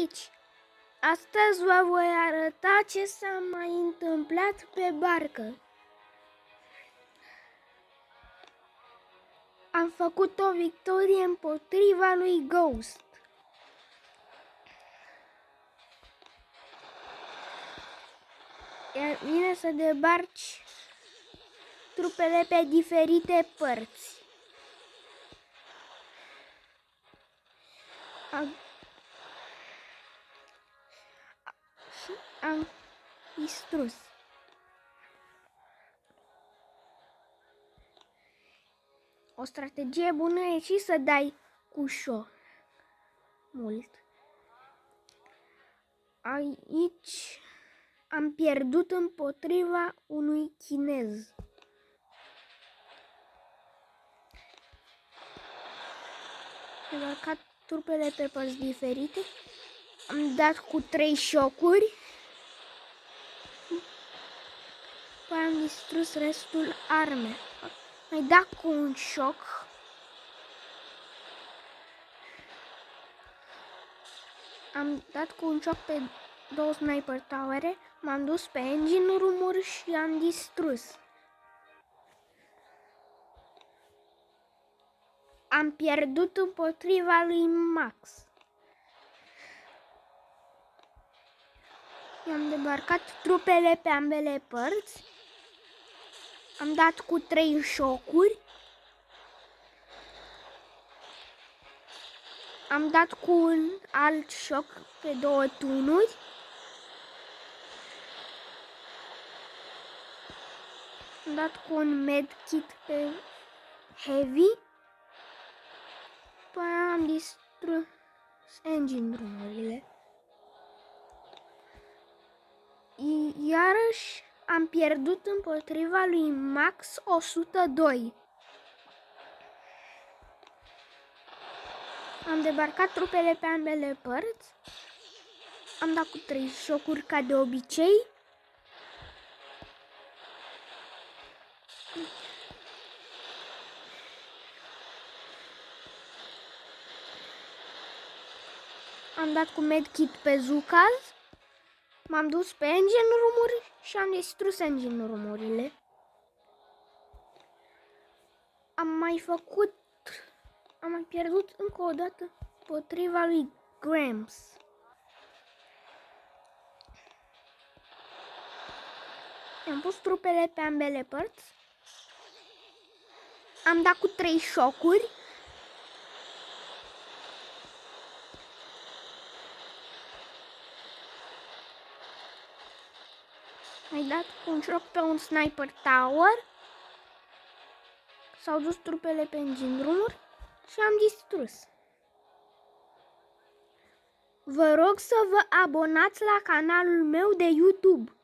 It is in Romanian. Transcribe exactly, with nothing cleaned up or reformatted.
aici! Astăzi vă voi arăta ce s-a mai întâmplat pe barcă. Am făcut o victorie împotriva lui Ghost. Iar vine să debarci trupele pe diferite părți. Am, am distrus. O strategie bună e și să dai cu șo mult. Aici am pierdut împotriva unui chinez. Am marcat trupele pe părți diferite. Am dat cu trei șocuri. Păi am distrus restul arme. Mai dat cu un șoc. Am dat cu un șoc pe două sniper towere. M-am dus pe engine room-uri și am distrus. Am pierdut împotriva lui Max. I-am debarcat trupele pe ambele părți. Am dat cu trei șocuri. Am dat cu un alt șoc pe două tunuri. Am dat cu un medkit pe heavy. Păi am distrus engine room-urile. Iarăși am pierdut împotriva lui Max o sută doi. Am debarcat trupele pe ambele părți. Am dat cu trei șocuri ca de obicei. Am dat cu medkit pe Zukaz. M-am dus pe engine room-uri și am distrus engine room-urile. Am mai făcut, am mai pierdut încă o dată împotriva lui Gramps. Am pus trupele pe ambele părți. Am dat cu trei șocuri. Am dat cu un șoc pe un sniper tower. S-au dus trupele pe engine room-uri și am distrus. Vă rog să vă abonați la canalul meu de YouTube.